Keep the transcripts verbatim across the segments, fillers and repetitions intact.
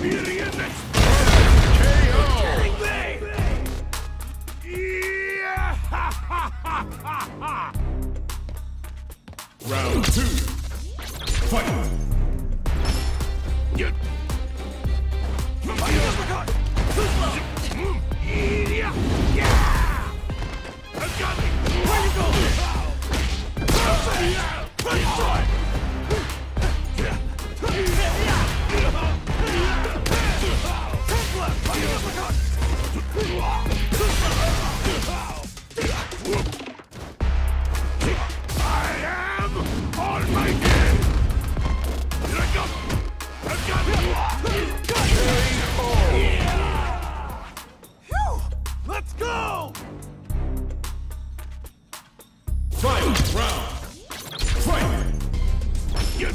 Round two. Fight. Get. Where you going? Let's go! Final round. Fight! Get.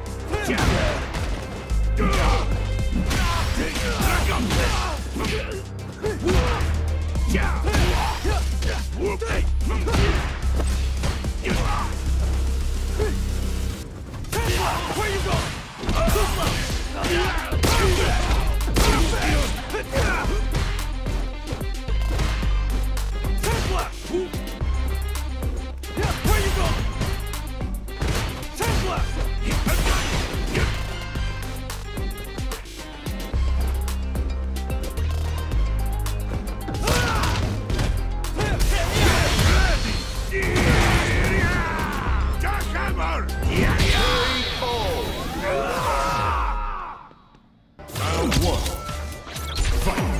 Where you going? Round one. Fight!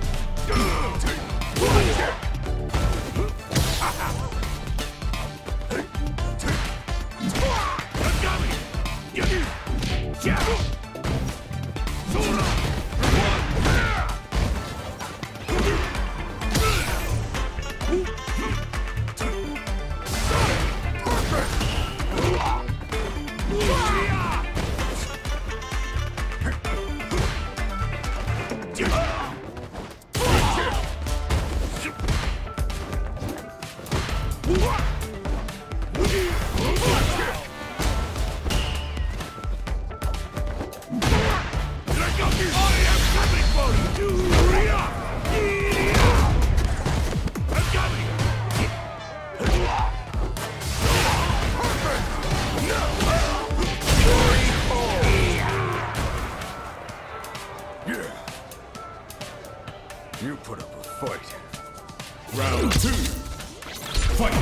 You put up a fight. Round two. Fight!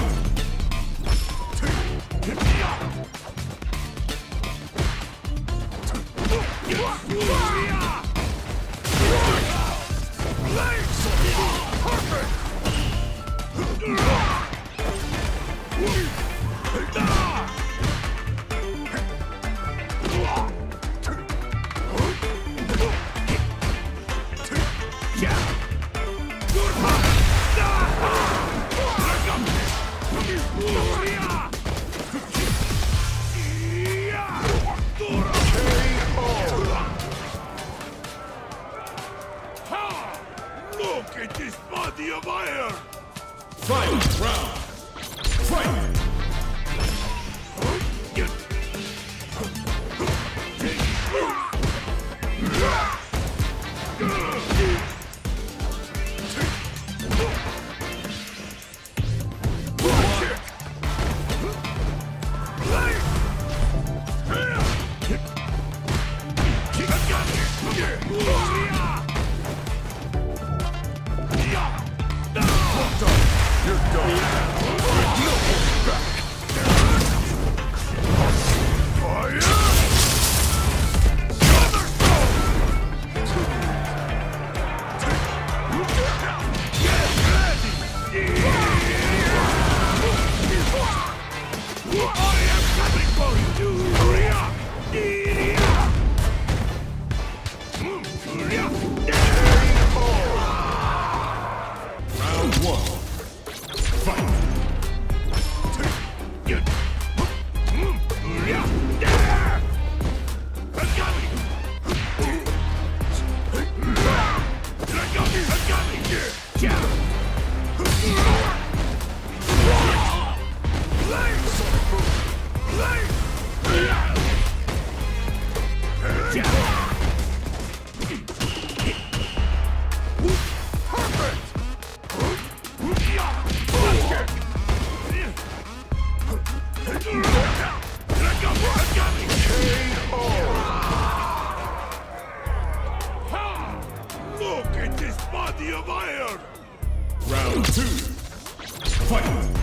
Look at this body of iron! Final round. Fight! Yeah! this body of iron! Round two. Fight!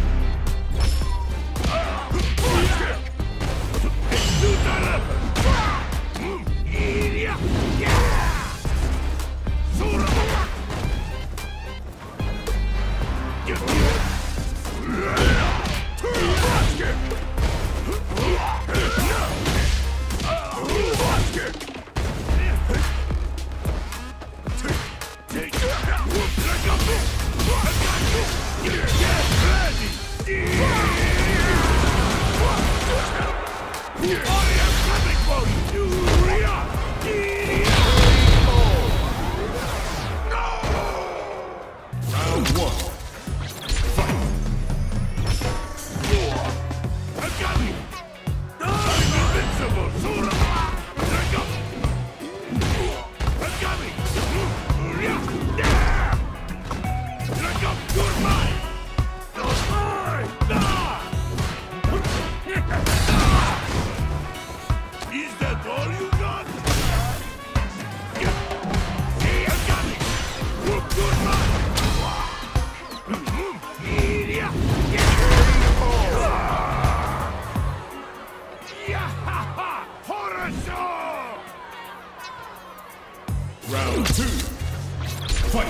Round two. Fight!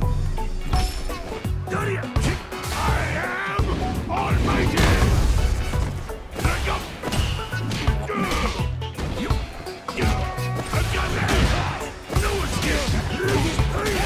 I am almighty! Drag up! No escape!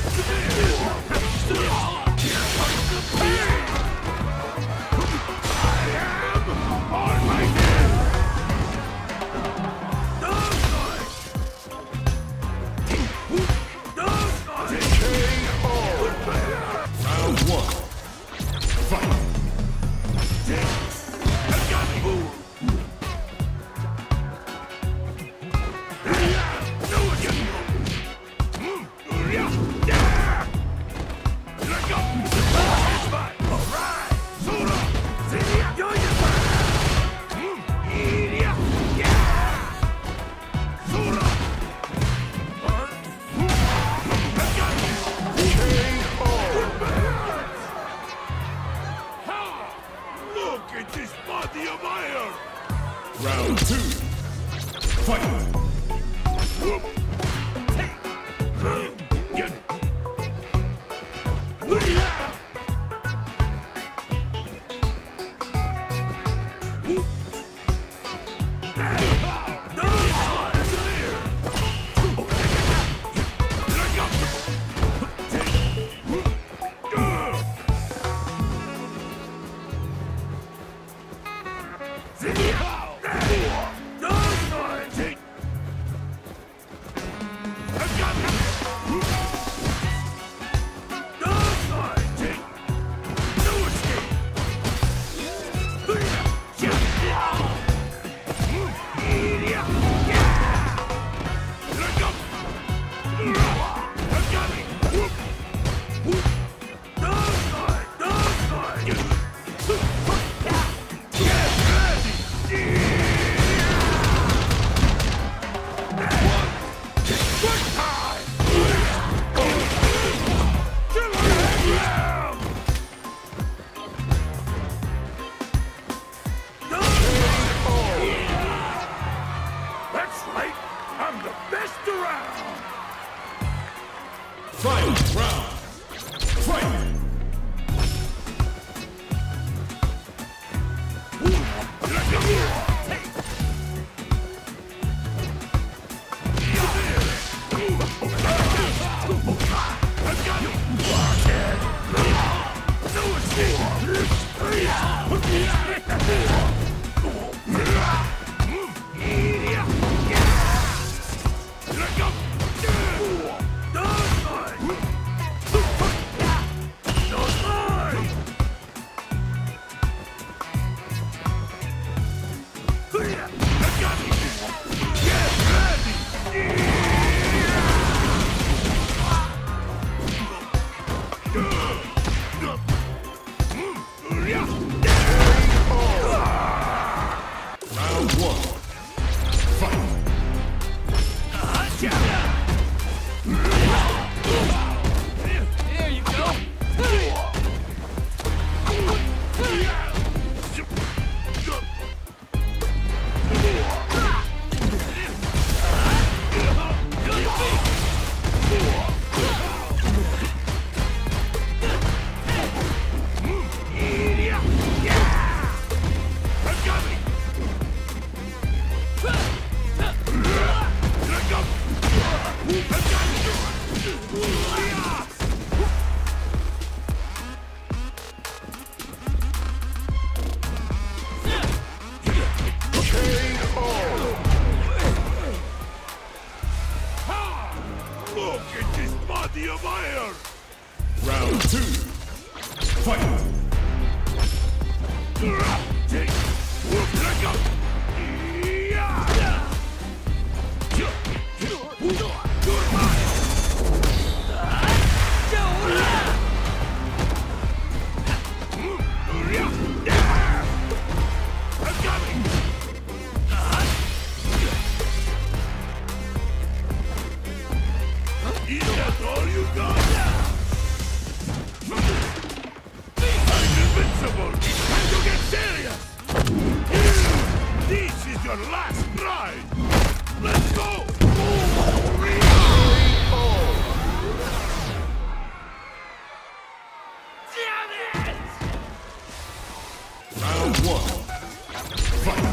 Round two. Fight! Final round. Fight! Look at this body of iron! Round two. Fight. Take! Whoop, let go! Is that all you got? I'm invincible! Time to get serious! This is your last ride! Let's go! Damn it! Round one. Fight.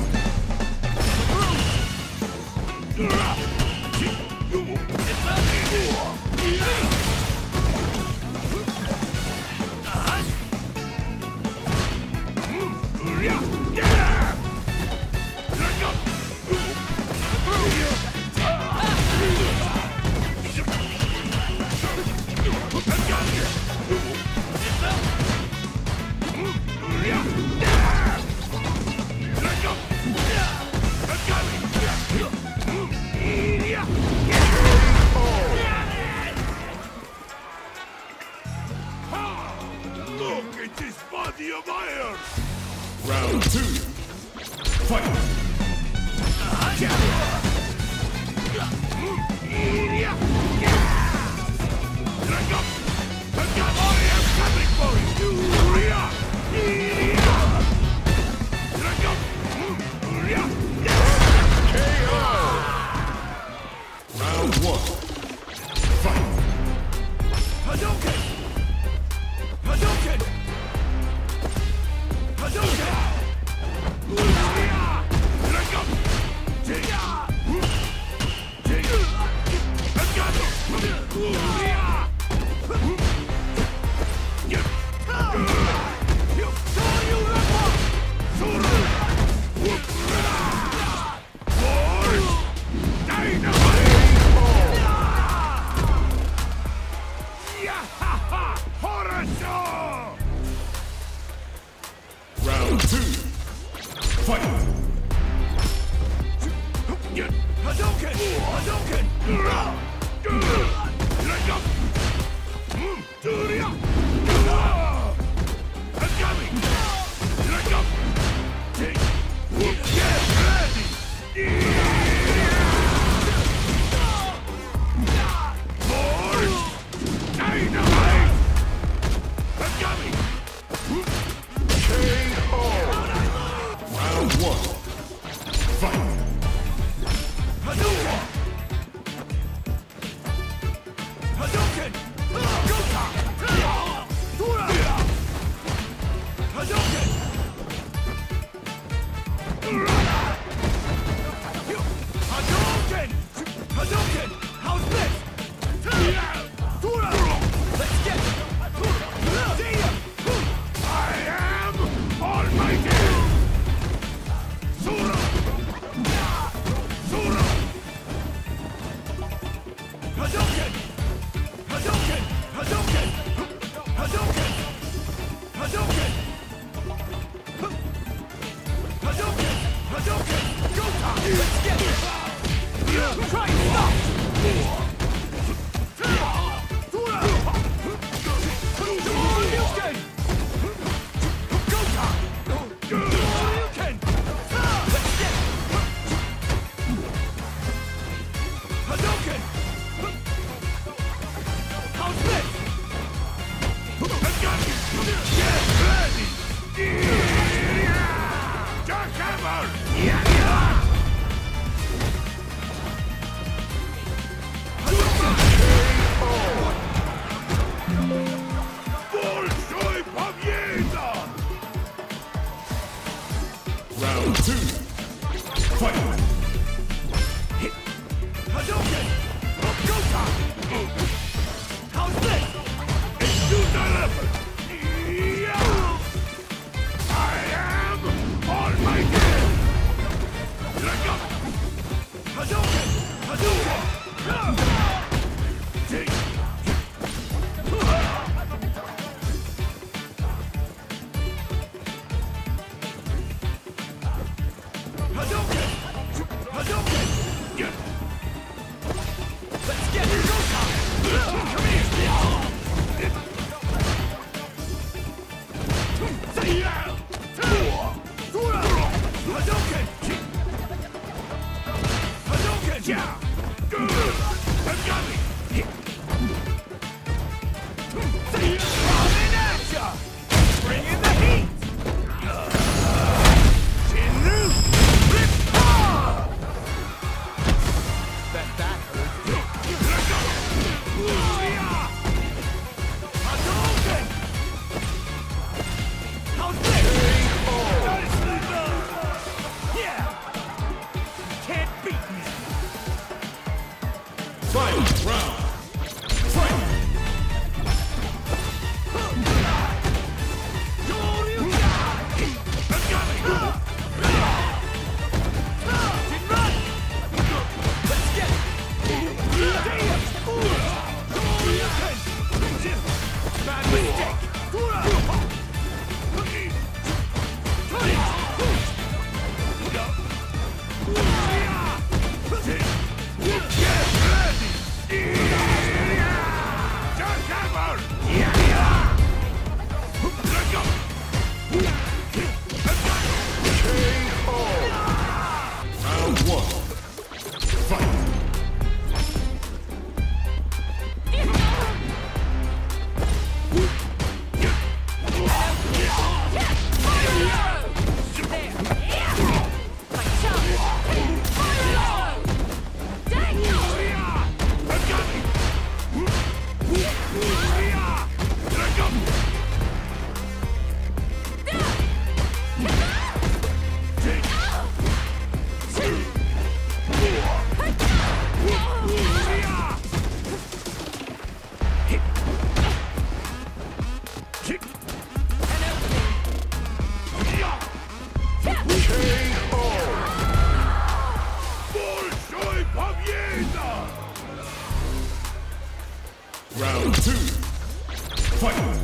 Look at this body of iron! Round two. Fight. I am coming for Round one. Fight. Hadouken! Hadouken! Hadouken! Let go! Take! Take! I got it! You saw you level! Sora! Force! Dynamite! Yahaha! Horror! Round two. Fight. Hadouken! Hadouken! Let go! I'm coming! Let go! Take! Get ready! Force! Dynamite! I'm coming! Round one. Fight. Hadouken! Hadouken! Gota! Tura! Hadouken! Hadouken! Hadouken! How's this? Tura! Let's get it! See ya! I am almighty! Sura! Sura! Hadouken! Hadouken! Hadouken! Hadouken! Hadouken! Hadouken! Hadouken! Gota! Let's get it! Try and stop! Tura! Hadouken! Gota! Hadouken! Let's get it! Hadouken! How's this? I got you! Get ready! Jackhammer! Yeah, yeah! Coming at ya! Bring in the heat! Jinnu! Rip-pa! Bet that hurts. Hadouken! How's this? Nicely done! Yeah! Can't beat me! Final round. Fight! Round one. Fight! Round two. Fight!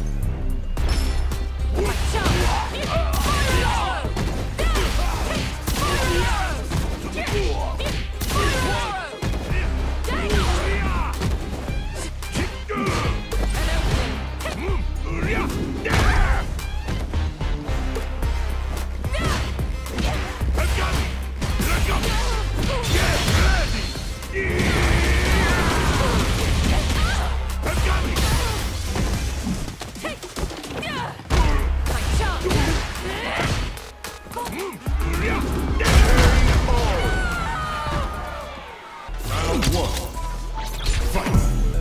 Round one. Fight!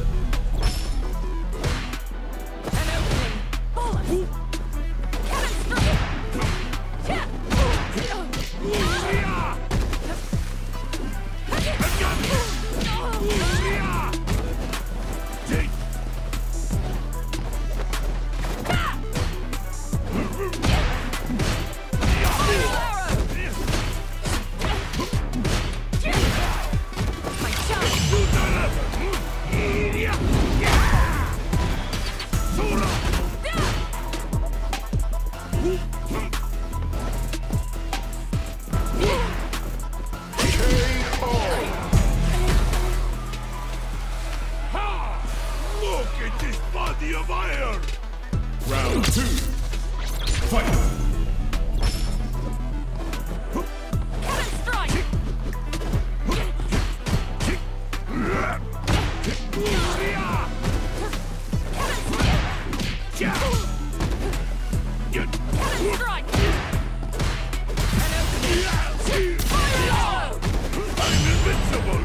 Look at this body of iron! Round two. Fight! I'm invincible!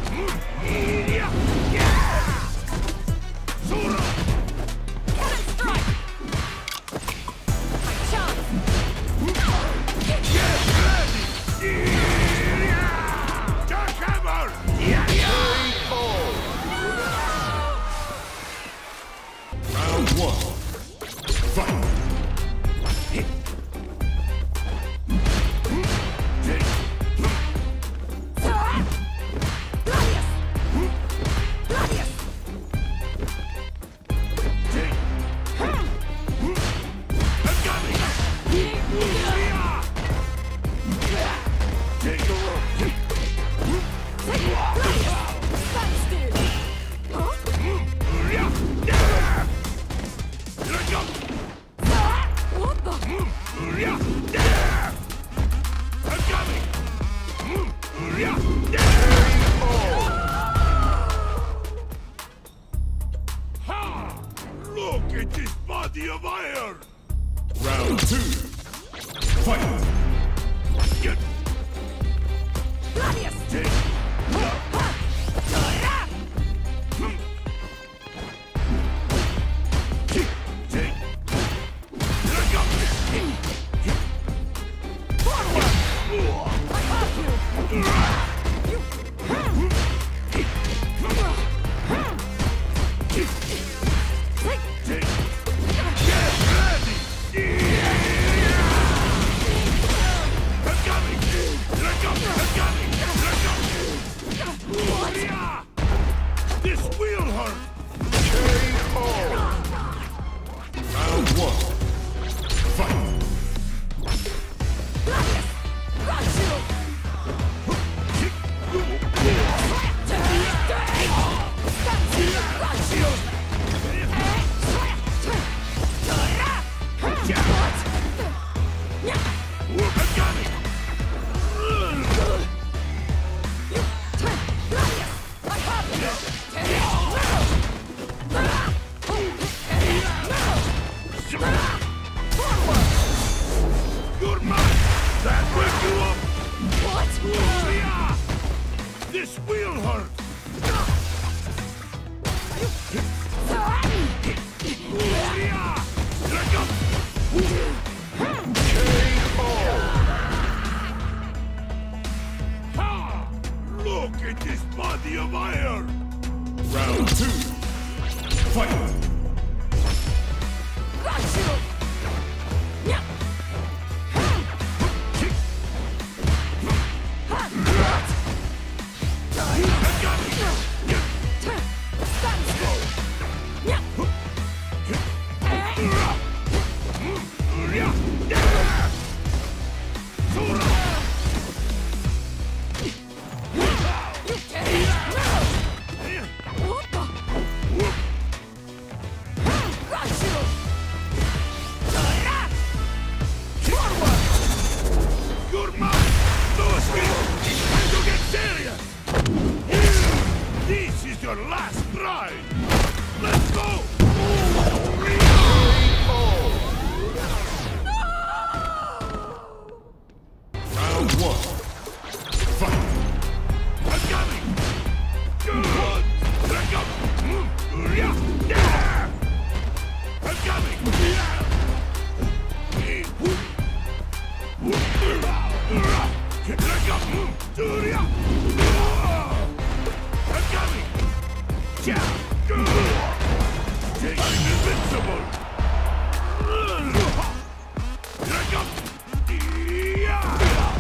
Round one. Fight! Look at this body of iron! Round two. Fight! Get! Gladius! Take! Kick! Take! Let go! Forward! I have you! You... Kick! Take... Take! Get ready! I'm coming! Let go! I'm coming! Let go! Yeah. This will hurt! K O. Round one. Fight! Gladius! Got you! Kick! Got you! I'm coming! I have You're mine! That wake you up! What? Yeah. This will hurt! Yeah. Let go! Ha! Look at this body of iron! Round two. Fight! Got you! Kick! What? I'm coming! Stand still! You can't! What the? Got you! Forward! You're mine! No escape! Time to get serious! This is your last ride! Let's go! Round one. Fight! I'm coming! Good! Let go! Yeah! I'm coming! Let go! I'm coming! Yeah! I'm invincible! Let go! Yeah!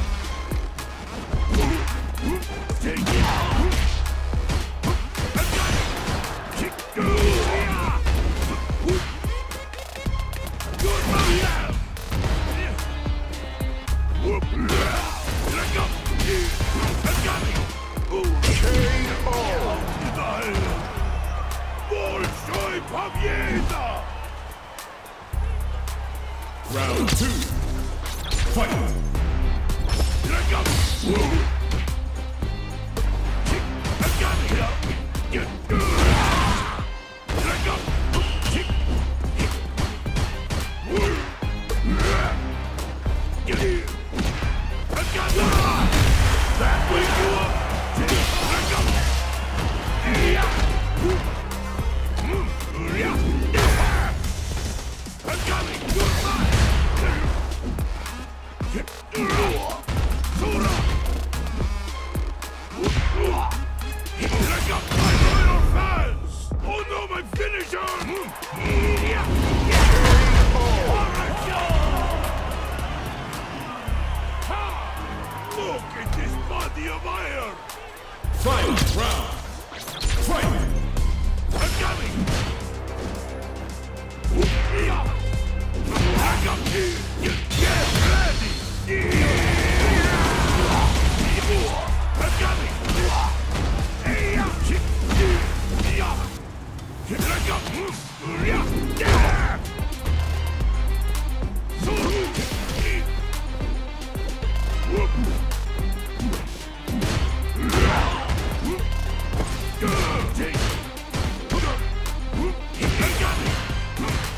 Take it! I'm coming! Kick! Yeah! Good move! Whoop! Let go! I'm coming! K O! Большой победа! Round two. Fight! Let go! Kick! I'm coming! Get! Let go! Kick! Get! I'm coming! That wake you up! Let go! Yeah! I'm coming! You're mine! Sora! Let go! My loyal fans! Oh no, my finisher! Look at this body of iron! Final round. Fight! I'm coming! I got you! Get ready! I'm coming! Let go! Take!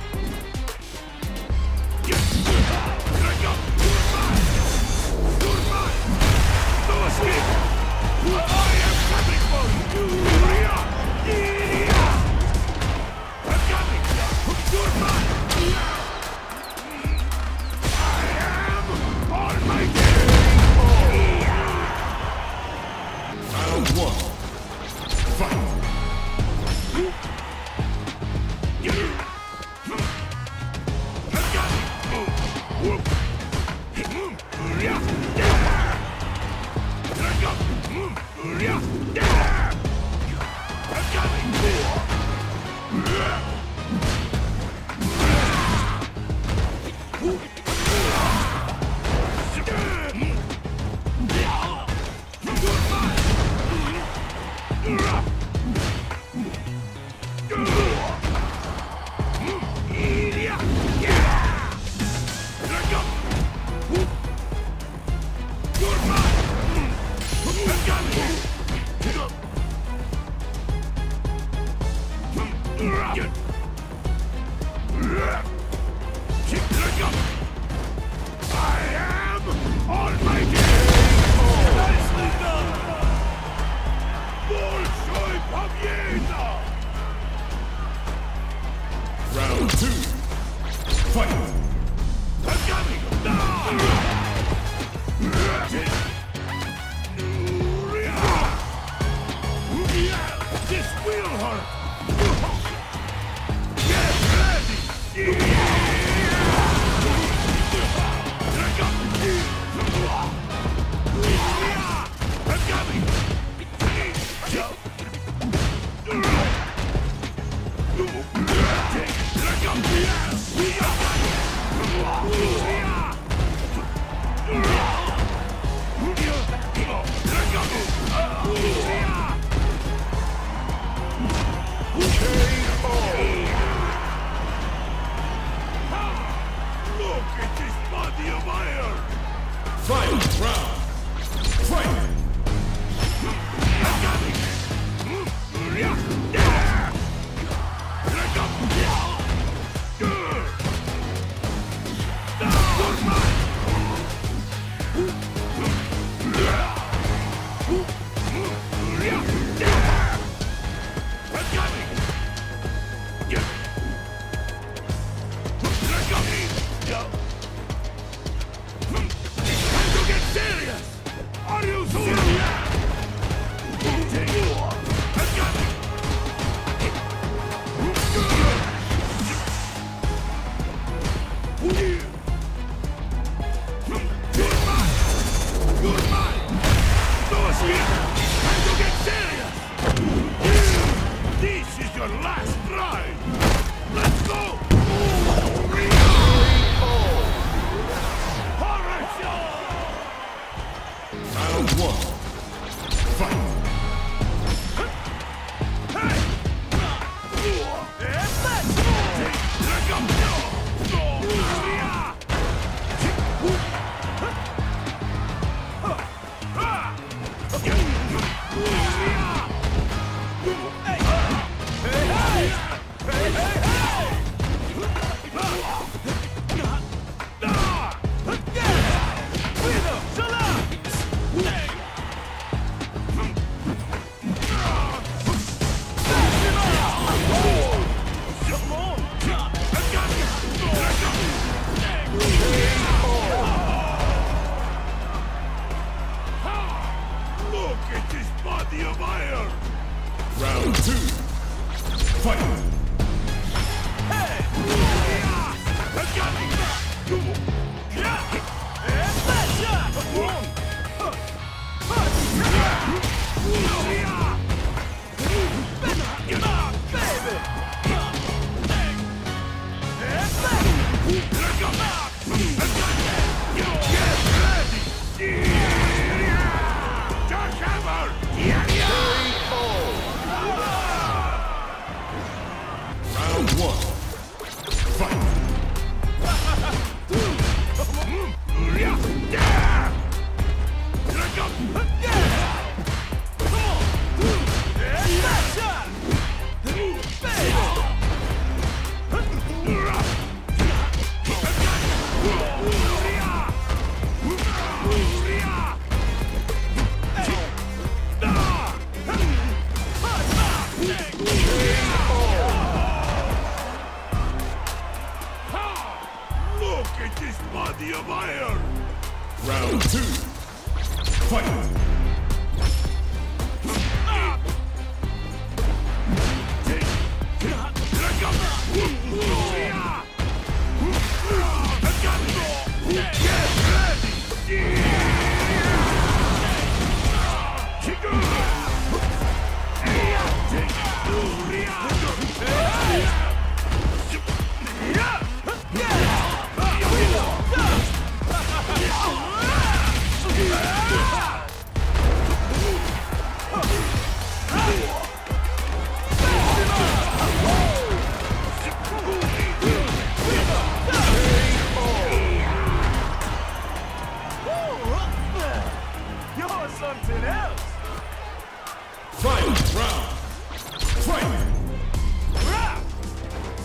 I am almighty! Nicely done! Bolshoi Pavliena! Round two. Fight. I'm coming! This will hurt! Get ready! I'm coming! Look at this body of iron! Final round. Fight. I'm coming! Are you serious? This is your last try! Let's go! Horatio! Round one. Fight. Hey!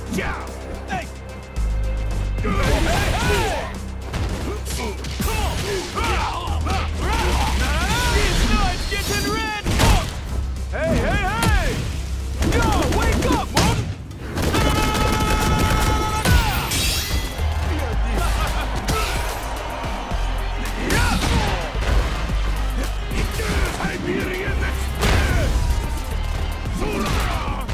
Yeah. Hey. Hey, hey. This night's getting red hot. Hey, hey, hey. Yo, wake up, man. Siberian Express! Surah!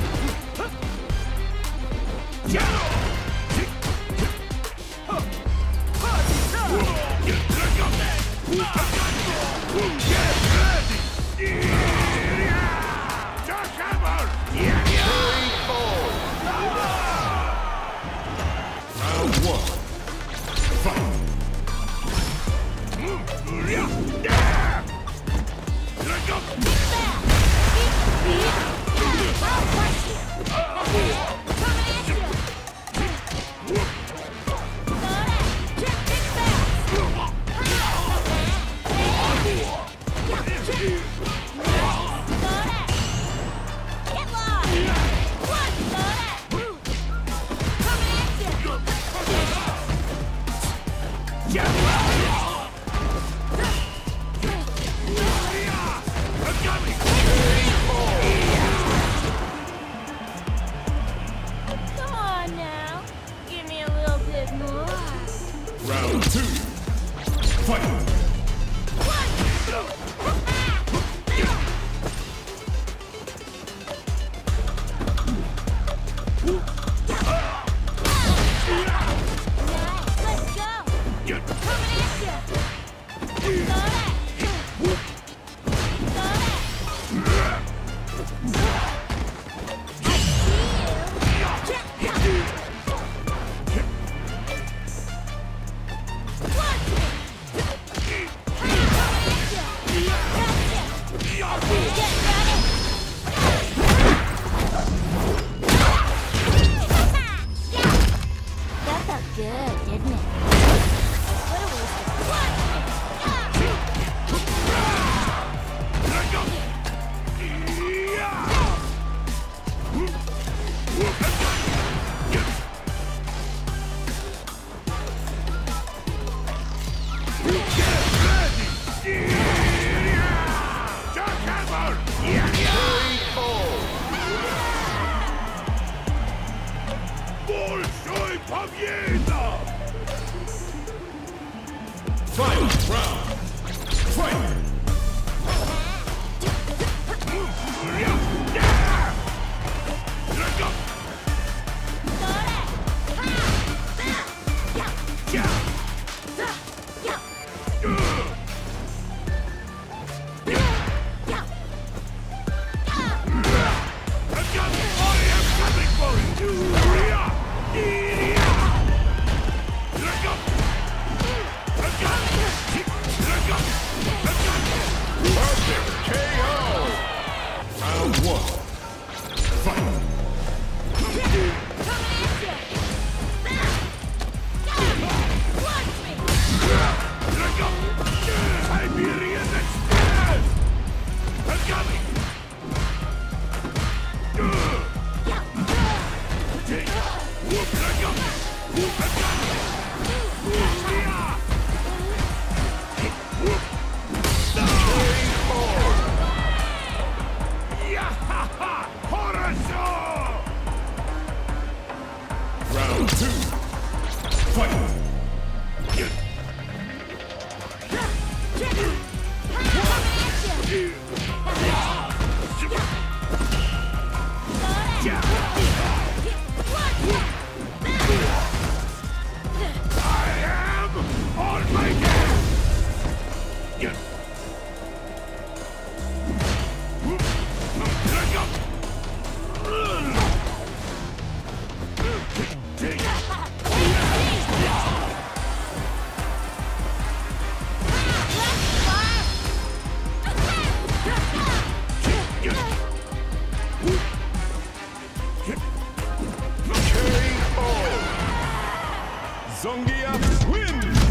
Get ready! Jackhammer! Round one. Fight. Come on now. Give me a little bit more. Round two. Fight. Let's go. Coming at you. Got it. That felt good, didn't it? What a Большой победа! Final round. Fight. Round one. Fight. Siberian Express! Coming! Round two. Fight. I am on my game! Zongia wins!